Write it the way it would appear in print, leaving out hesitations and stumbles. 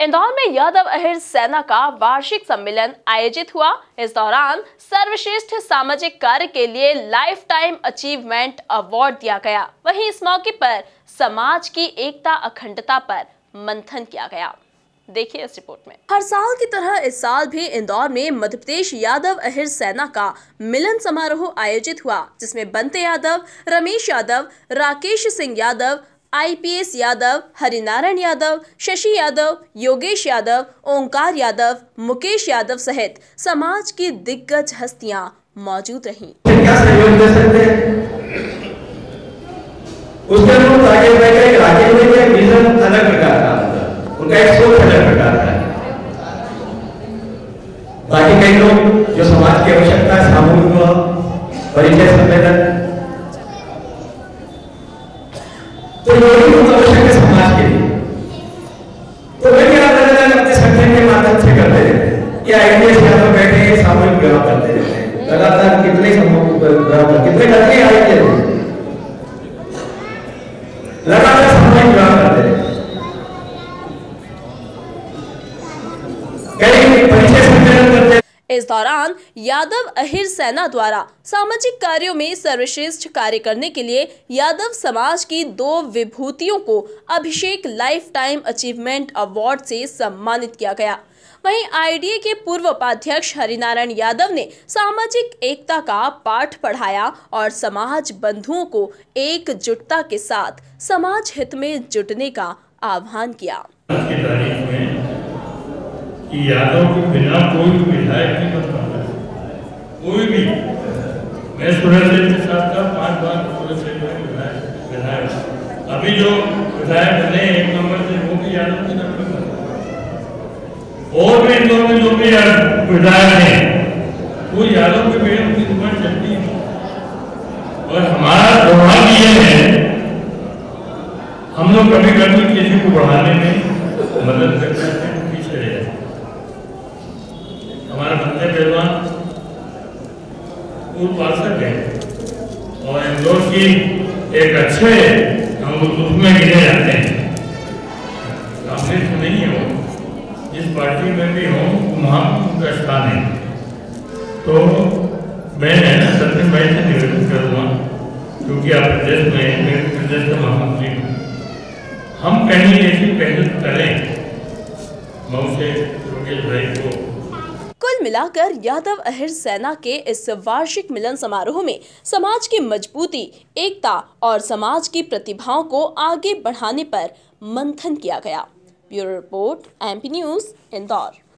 इंदौर में यादव अहिर सेना का वार्षिक सम्मेलन आयोजित हुआ। इस दौरान सर्वश्रेष्ठ सामाजिक कार्य के लिए लाइफ टाइम अचीवमेंट अवार्ड दिया गया। वहीं इस मौके पर समाज की एकता अखंडता पर मंथन किया गया। देखिए इस रिपोर्ट में। हर साल की तरह इस साल भी इंदौर में मध्य प्रदेश यादव अहिर सेना का मिलन समारोह आयोजित हुआ, जिसमें बंते यादव, रमेश यादव, राकेश सिंह यादव, IPS यादव, हरिनारायण यादव, शशि यादव, योगेश यादव, ओंकार यादव, मुकेश यादव सहित समाज की दिग्गज हस्तियां मौजूद रहीं। क्या सहयोग दे सकते हैं? उसके अनुरूप आगे बढ़े। राकेश भाई का विजन अलग प्रकार का, उनका एक सोच अलग प्रकार का है। बाकी कई लोग जो समाज की आवश्यकता है, सामूहिक परिचय सम्मेलन, तो ये भी बहुत आवश्यक है समाज के लिए। तो वे क्या अलग-अलग अपने संगठन के माध्यम से करते रहते हैं। या IPS यादव बैठे हैं, सामूहिक विवाह करते रहते हैं। लगातार कितने सामूहिक विवाह, कितने करते हैं IPS, लगातार सामूहिक विवाह करते रहते हैं। कई परिचय सम्मेलन करते हैं। इस दौरान यादव अहिर सेना द्वारा सामाजिक कार्यों में सर्वश्रेष्ठ कार्य करने के लिए यादव समाज की 2 विभूतियों को Abhishek lifetime achievement award से सम्मानित किया गया। वहीं IDA के पूर्व उपाध्यक्ष हरिनारायण यादव ने सामाजिक एकता का पाठ पढ़ाया और समाज बंधुओं को एकजुटता के साथ समाज हित में जुटने का आह्वान किया। कि यादव के बिना कोई भी विधायक नहीं बन पाता, कोई भी। मैं सूरजदेव के साथ था 5 बार सूरजदेव विधायक। अभी जो विधायक बने 1 नंबर से, वो भी यादव के नाम पर बने। और भी इंदौर में जो भी विधायक हैं वो यादव के बेटे, उनकी दुकान चलती है। और हमारा दुर्भाग्य ये है, हम लोग कभी कभी किसी को बढ़ाने में मदद करते हैं, पीछे रह जाते हैं। हमारा बंदे पहलवान पूर्व पार्षद है और इंदौर की एक अच्छे हम लोग उसमें गिने जाते हैं। कांग्रेस में नहीं है वो, जिस पार्टी में भी हो वहाँ उनका स्थान है। तो मैं सत्यम भाई से निवेदन करूँगा, क्योंकि आप प्रदेश में, मैं प्रदेश का महामंत्री हूँ, हम कहीं ऐसी पहल करें। मैं उसे योगेश भाई को। कुल मिलाकर यादव अहिर सेना के इस वार्षिक मिलन समारोह में समाज की मजबूती, एकता और समाज की प्रतिभाओं को आगे बढ़ाने पर मंथन किया गया। Bureau report, MP news, Indore.